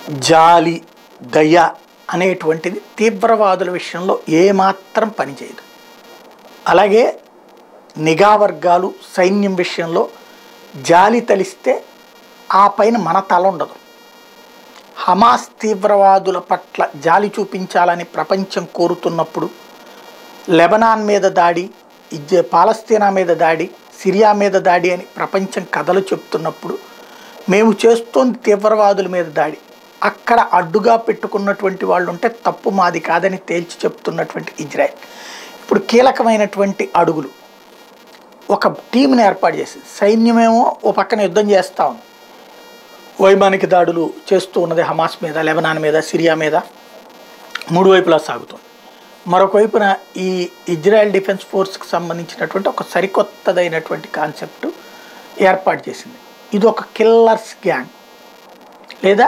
జాలి, దయ అనేటువంటిది తీవ్రవాదుల విషయంలో ఏమాత్రం పనిచేయదు. అలాగే నిఘా వర్గాలు, సైన్యం విషయంలో జాలి తలిస్తే ఆ పైన మన తల ఉండదు. హమాస్ తీవ్రవాదుల పట్ల జాలి చూపించాలని ప్రపంచం కోరుతున్నప్పుడు, లెబనాన్ మీద దాడి, పాలస్తీనా మీద దాడి, సిరియా మీద దాడి అని ప్రపంచం కథలు చెప్తున్నప్పుడు, మేము చేస్తోంది తీవ్రవాదుల మీద దాడి, అక్కడ అడ్డుగా పెట్టుకున్నటువంటి వాళ్ళు ఉంటే తప్పు మాది కాదని తేల్చి చెప్తున్నటువంటి ఇజ్రాయెల్ ఇప్పుడు కీలకమైనటువంటి అడుగులు. ఒక టీంని ఏర్పాటు చేసి, సైన్యమేమో ఓ పక్కన యుద్ధం చేస్తూ ఉంది, వైమానిక దాడులు చేస్తూ ఉన్నది హమాస్ మీద, లెబనాన్ మీద, సిరియా మీద, మూడు వైపులా సాగుతుంది. మరొక వైపున ఈ ఇజ్రాయెల్ డిఫెన్స్ ఫోర్స్కి సంబంధించినటువంటి ఒక సరికొత్తదైనటువంటి కాన్సెప్ట్ ఏర్పాటు చేసింది. ఇది ఒక కిల్లర్స్ గ్యాంగ్ లేదా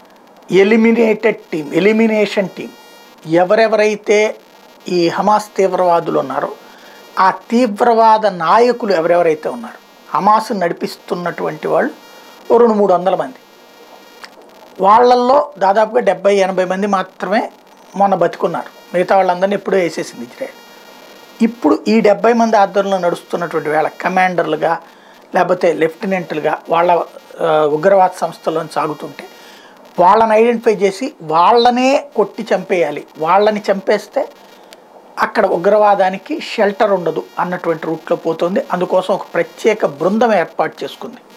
ఎలిమినేషన్ టీం. ఎవరెవరైతే ఈ హమాస్ తీవ్రవాదులు ఉన్నారో ఆ తీవ్రవాద నాయకులు ఎవరెవరైతే ఉన్నారో, హమాస్ నడిపిస్తున్నటువంటి వాళ్ళు 200-300 మంది, వాళ్ళల్లో దాదాపుగా 70-80 మంది మాత్రమే మొన్న బతికున్నారు. మిగతా వాళ్ళందరినీ ఎప్పుడూ వేసేసింది ఇజ్రాయెల్. ఇప్పుడు ఈ 70 మంది ఆధ్వర్యంలో నడుస్తున్నటువంటి వేళ కమాండర్లుగా లేకపోతే లెఫ్టినెంట్లుగా వాళ్ళ ఉగ్రవాద సంస్థలను సాగుతుంటే, వాళ్ళని ఐడెంటిఫై చేసి వాళ్ళనే కొట్టి చంపేయాలి, వాళ్ళని చంపేస్తే అక్కడ ఉగ్రవాదానికి షెల్టర్ ఉండదు అన్నటువంటి రూట్లో పోతుంది. అందుకోసం ఒక ప్రత్యేక బృందం ఏర్పాటు చేసుకుంది.